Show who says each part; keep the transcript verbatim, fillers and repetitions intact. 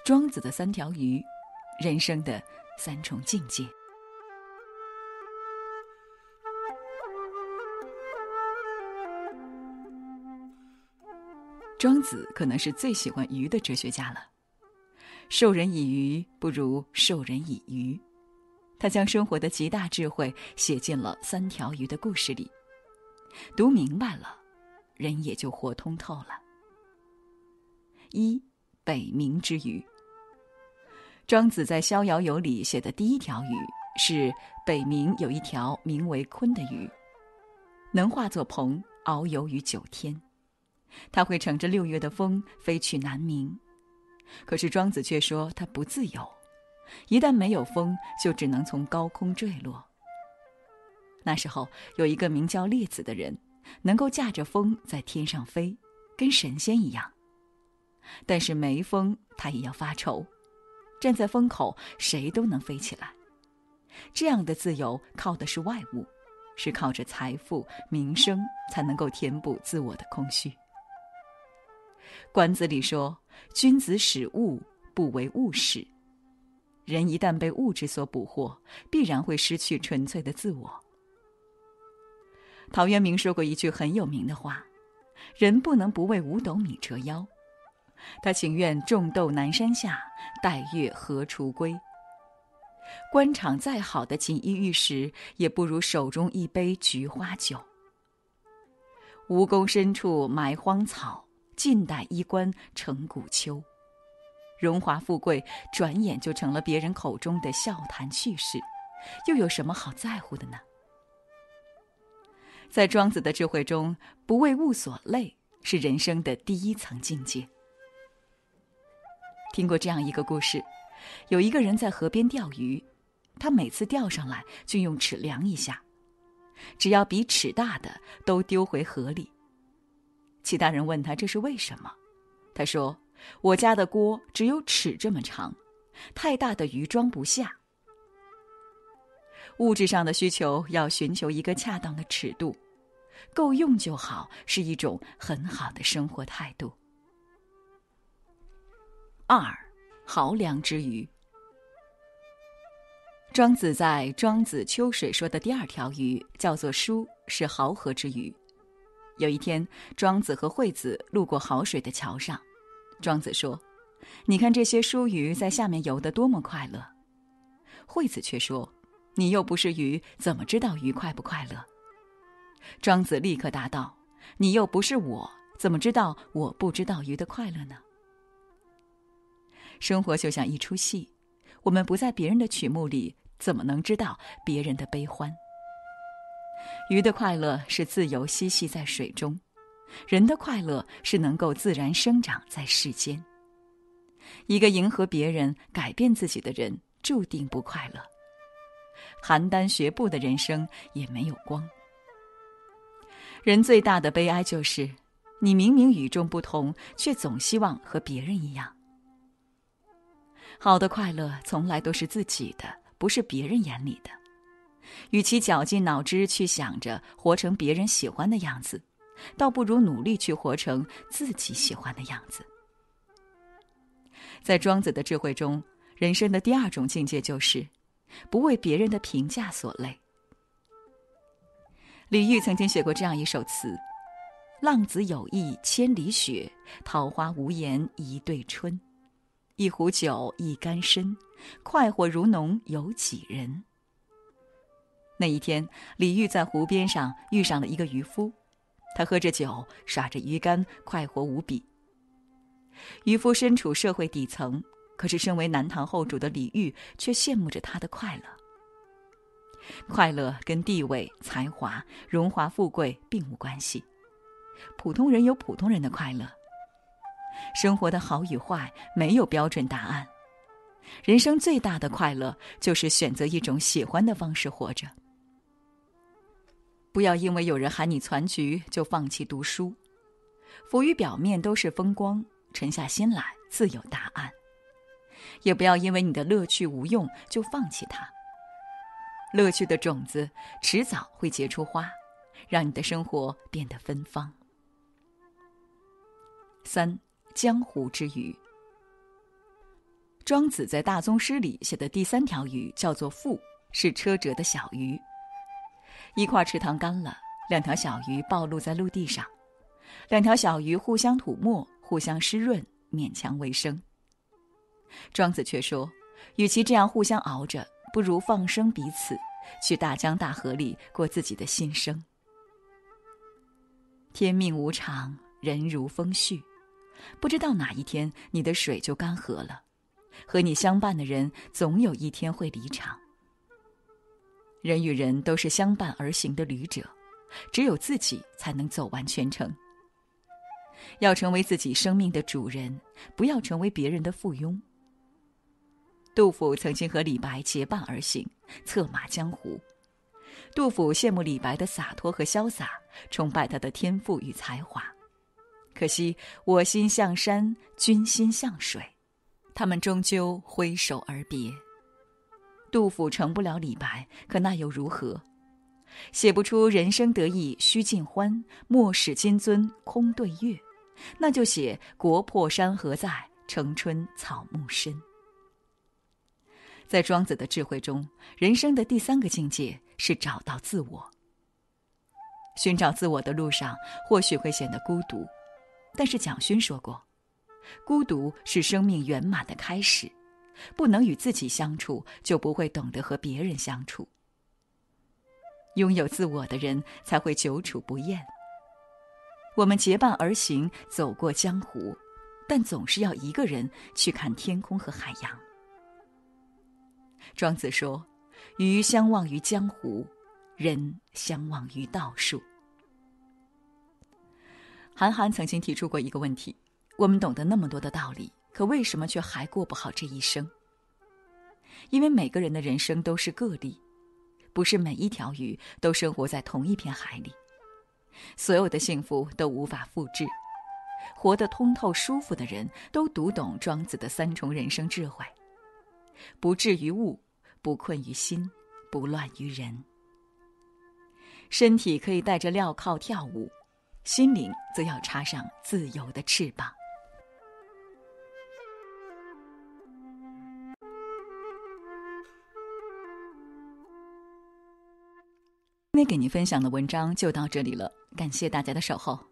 Speaker 1: 庄子的三条鱼，人生的三重境界。庄子可能是最喜欢鱼的哲学家了。授人以鱼，不如授人以渔。他将生活的极大智慧写进了三条鱼的故事里，读明白了，人也就活通透了。一，北冥之鱼。庄子在《逍遥游》里写的第一条鱼是北冥有一条名为鲲的鱼，能化作鹏，遨游于九天。它会乘着六月的风飞去南冥，可是庄子却说它不自由，一旦没有风，就只能从高空坠落。那时候有一个名叫列子的人，能够驾着风在天上飞，跟神仙一样。但是没风，他也要发愁，站在风口，谁都能飞起来。这样的自由靠的是外物，是靠着财富、名声才能够填补自我的空虚。关子里说，君子使物，不为物使。人一旦被物质所捕获，必然会失去纯粹的自我。陶渊明说过一句很有名的话，人不能不为五斗米折腰。他情愿种豆南山下，待月荷锄归。官场再好的锦衣玉食，也不如手中一杯菊花酒。蜈蚣深处埋荒草，晋代衣冠成古丘。荣华富贵转眼就成了别人口中的笑谈趣事，又有什么好在乎的呢？在庄子的智慧中，不为物所累是人生的第一层境界。听过这样一个故事，有一个人在河边钓鱼，他每次钓上来就用尺量一下，只要比尺大的都丢回河里。其他人问他这是为什么，他说，我家的锅只有尺这么长，太大的鱼装不下。物质上的需求要寻求一个恰当的尺度，够用就好，是一种很好的生活态度。二，濠梁之鱼。庄子在《庄子·秋水》说的第二条鱼叫做舒，是濠河之鱼。有一天，庄子和惠子路过濠水的桥上，庄子说，你看这些舒鱼在下面游得多么快乐。惠子却说，你又不是鱼，怎么知道鱼快不快乐？庄子立刻答道，你又不是我，怎么知道我不知道鱼的快乐呢？生活就像一出戏，我们不在别人的曲目里，怎么能知道别人的悲欢？鱼的快乐是自由嬉戏在水中，人的快乐是能够自然生长在世间。一个迎合别人、改变自己的人，注定不快乐。邯郸学步的人生也没有光。人最大的悲哀就是，你明明与众不同，却总希望和别人一样。好的快乐从来都是自己的，不是别人眼里的。与其绞尽脑汁去想着活成别人喜欢的样子，倒不如努力去活成自己喜欢的样子。在庄子的智慧中，人生的第二种境界就是不为别人的评价所累。李煜曾经写过这样一首词，浪子有意千里雪，桃花无言一对春。一壶酒一竿身，快活如农有几人？那一天，李煜在湖边上遇上了一个渔夫，他喝着酒，耍着鱼竿，快活无比。渔夫身处社会底层，可是身为南唐后主的李煜却羡慕着他的快乐。快乐跟地位、才华、荣华富贵并无关系，普通人有普通人的快乐。生活的好与坏没有标准答案，人生最大的快乐就是选择一种喜欢的方式活着。不要因为有人喊你攒局就放弃读书，浮于表面都是风光，沉下心来自有答案。也不要因为你的乐趣无用就放弃它，乐趣的种子迟早会结出花，让你的生活变得芬芳。三，江湖之鱼。 庄子在大宗师里写的第三条鱼叫做腹，是车辙的小鱼。一块池塘干了，两条小鱼暴露在陆地上，两条小鱼互相吐沫，互相湿润，勉强为生。庄子却说，与其这样互相熬着，不如放生彼此，去大江大河里过自己的新生。天命无常，人如风絮，不知道哪一天你的水就干涸了，和你相伴的人总有一天会离场。人与人都是相伴而行的旅者，只有自己才能走完全程。要成为自己生命的主人，不要成为别人的附庸。杜甫曾经和李白结伴而行，策马江湖。杜甫羡慕李白的洒脱和潇洒，崇拜他的天赋与才华。可惜我心向山，君心向水，他们终究挥手而别。杜甫成不了李白，可那又如何？写不出人生得意须尽欢，莫使金樽空对月，那就写国破山河在，城春草木深。在庄子的智慧中，人生的第三个境界是找到自我。寻找自我的路上，或许会显得孤独，但是蒋勋说过，孤独是生命圆满的开始，不能与自己相处，就不会懂得和别人相处。拥有自我的人才会久处不厌。我们结伴而行，走过江湖，但总是要一个人去看天空和海洋。庄子说，鱼相忘于江湖，人相忘于道术。韩寒曾经提出过一个问题，我们懂得那么多的道理，可为什么却还过不好这一生？因为每个人的人生都是个例，不是每一条鱼都生活在同一片海里，所有的幸福都无法复制。活得通透舒服的人，都读懂庄子的三重人生智慧：不滞于物，不困于心，不乱于人。身体可以带着镣铐跳舞，心灵则要插上自由的翅膀。今天给您分享的文章就到这里了，感谢大家的守候。